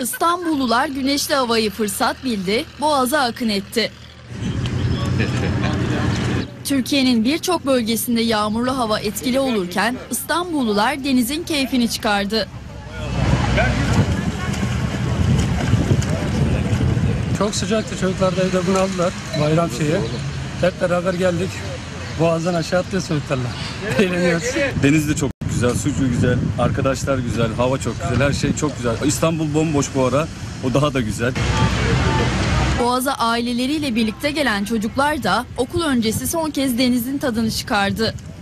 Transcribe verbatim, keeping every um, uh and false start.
İstanbullular güneşli havayı fırsat bildi, Boğaz'a akın etti. Türkiye'nin birçok bölgesinde yağmurlu hava etkili olurken İstanbullular denizin keyfini çıkardı. Çok sıcaktı, çocuklar da evde bunaldılar bayram şeyi. Hep beraber geldik. Boğazdan aşağı atlıyoruz çocuklarla. Eğleniyoruz. Deniz de çok güzel, su güzel, arkadaşlar güzel, hava çok güzel, her şey çok güzel. İstanbul bomboş bu ara, o daha da güzel. Boğaz'a aileleriyle birlikte gelen çocuklar da okul öncesi son kez denizin tadını çıkardı.